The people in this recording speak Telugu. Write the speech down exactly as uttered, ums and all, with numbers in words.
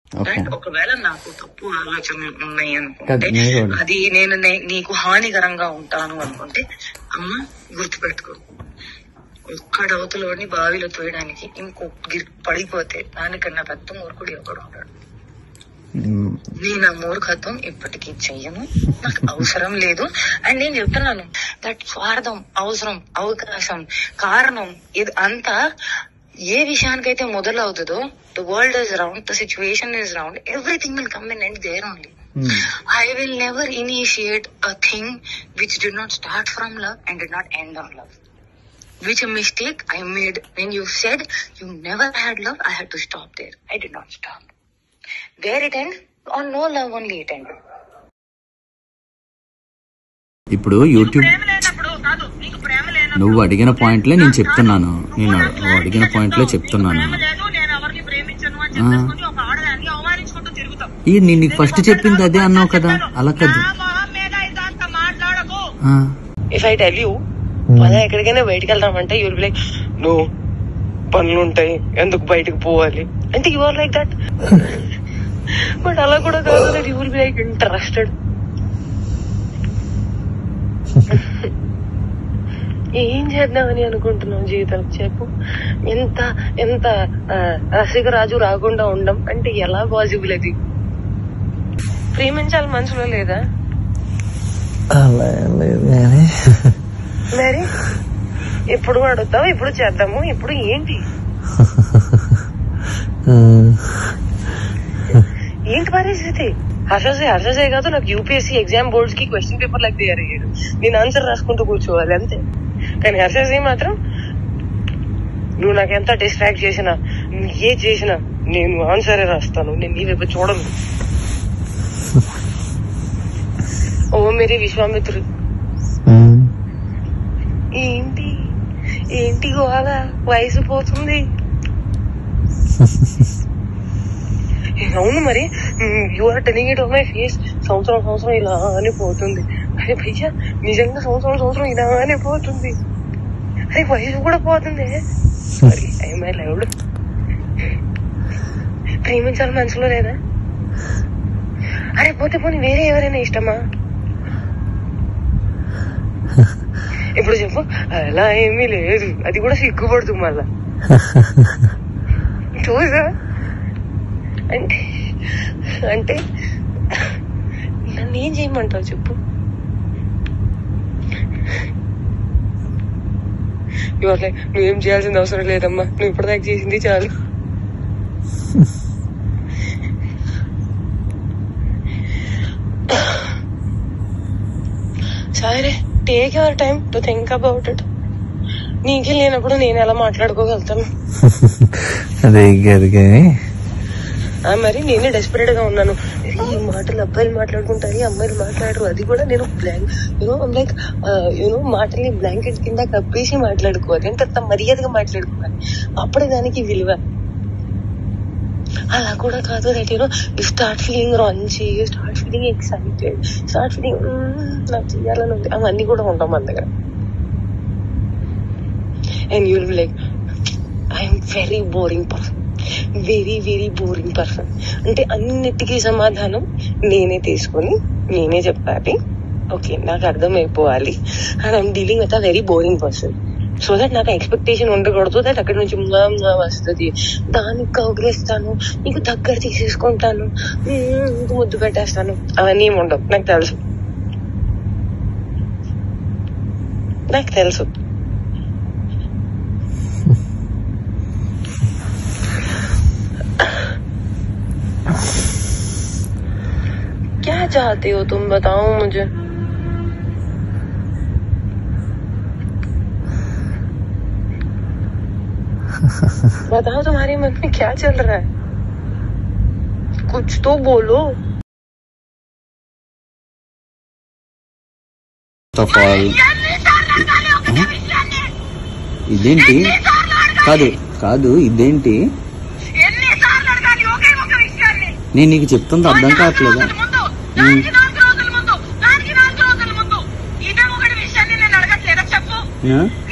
అండ్ ఒకవేళ నాకు తప్పు ఆలోచనలు ఉన్నాయి అనుకుంటే, అది నేను నీకు హానికరంగా ఉంటాను అనుకుంటే, అమ్మ గుర్తుపెట్టుకో, ఒక్కడవతలోని బావిలో తోయడానికి ఇంకొక పడిపోతే దానికన్నా పెద్ద మూర్ఖుడు ఒకడు ఉంటాడు. నేను ఆ మూర్ఖత్వం ఇప్పటికీ చెయ్యను, నాకు అవసరం లేదు. అండ్ నేను చెప్తున్నాను, దట్ స్వార్థం, అవసరం, అవకాశం, కారణం ఇది అంతా ఏ విషయానికైతే మొదలవుతుందో, the world is round, the situation is round, everything will come in and there only. I will never initiate a thing which did not start from love and did not end on love. Which a mistake I made when you said you never had love, I had to stop there. I did not stop. Where it end? On no love only it end. ఇప్పుడు యూట్యూబ్ నువ్వు అడిగిన పాయింట్లే నేను చెప్తున్నాను, నేను నువ్వు అడిగిన పాయింట్లే చెప్తున్నాను. ఈ నేను నీకు ఫస్ట్ చెప్పింది అదే అన్నావు కదా, అలా కదా. ఇఫ్ ఐ టెల్ యూ పదా ఎక్కడికైనా బయటకు వెళ్దామంటే యూ విల్ బి లైక్, నువ్వు పనులు ఉంటాయి ఎందుకు బయటకు పోవాలి అంటే you are like that. But అలా కూడా కాదు, that you will be like interested. ఏం చేద్దామని అనుకుంటున్నావు జీవితం చెప్పు. ఎంత ఎంత రసికరాజు రాకుండా ఉండం అంటే ఎలా పాసిబుల్? అది ప్రేమించాలి మనసులో లేదా? మరి ఎప్పుడు అడుగుతావు, ఎప్పుడు చేద్దాము, ఇప్పుడు ఏంటి ఏంటి పరిస్థితి? హర్షసే హర్షసే కాదు, నాకు యూపీఎస్సీ ఎగ్జామ్ బోర్డ్స్ కి క్వశ్చన్ పేపర్ లాగా తయారు అయ్యాడు, నేను ఆన్సర్ రాసుకుంటూ కూర్చోవాలి అంతే. కానీ హర్షసే మాత్రం నువ్వు నాకు ఎంత డిస్ట్రాక్ట్ చేసినా, ఏ చేసినా నేను ఆన్సరే రాస్తాను, నేను నీ వైపు చూడను. ఓ మేరీ విశ్వామిత్రుడు. ఏంటి ఏంటి గోవాల వయసు పోతుంది. అవును మరి, you are telling it on my face. సంవత్సరం సంవత్సరం ఇలానే పోతుంది. అరే భయ్యా నిజంగా సంవత్సరం సంవత్సరం ఇలానే పోతుంది. అరే వయసు కూడా పోతుంది. Sorry I my loved. ప్రేమించాలి మనసులో లేదా? అరే పోతే పోనీ వేరే ఎవరైనా ఇష్టమా? ఇప్పుడు చెప్పు. అలా ఏమీ లేదు, అది కూడా సిగ్గుపడుతుంది మళ్ళా. చూసా అంటే అంటే నన్ను ఏం చేయమంటావు చెప్పు. ఇవాళ నువ్వేం చేయాల్సిన అవసరం లేదమ్మా, నువ్వు ఇప్పటిదాకా చేసింది చాలు. సరే, take your time to think about it. నీకే లేనప్పుడు నేను ఎలా మాట్లాడుకోగలుగుతాను? అదే మరి నేనే డెస్పరేట్ గా ఉన్నాను. ఈ మాటలు అబ్బాయిలు మాట్లాడుకుంటారు, అమ్మాయిలు మాట్లాడరు. అది కూడా నేను బ్లాంక్ యూనో లైక్ యూనో మాటల్ని బ్లాంకెట్ కింద కప్పేసి మాట్లాడుకోవాలి, అంటే అంత మర్యాదగా మాట్లాడుకోవాలి, అప్పుడే దానికి విలువ. అలా కూడా కాదు, that you know you start feeling రాంచి, you start feeling excited, start feeling నాకు చెయ్యాలని ఉంది, అవన్నీ కూడా ఉంటాం మన దగ్గర. And you will be like, I'm very boring person, very very boring person. అంటే అన్నిటికీ సమాధానం నేనే తీసుకొని నేనే చెప్పాలి. ఓకే, నాకు అర్థమైపోవాలి. And I'm dealing with a very boring person. So that నాకు ఎక్స్పెక్టేషన్ ఉండకూడదు దట్ అక్కడి నుంచి వస్తుంది, దానికి కౌగిలిస్తాను, నీకు దగ్గర తీసేసుకుంటాను, ముద్దు పెట్టేస్తాను, అవన్నీ ఏమి ఉండవు. నాకు తెలుసు నాకు తెలుసు क्या चाहते हो तुम, बताओ मुझे. बताओ तुम्हारे मन में क्या चल रहा है, कुछ तो बोलो. ఇదేంటి కాదు కాదు ఇదేంటి నేను నీకు చెప్తుంది అర్థం కావట్లేదా? చెప్పు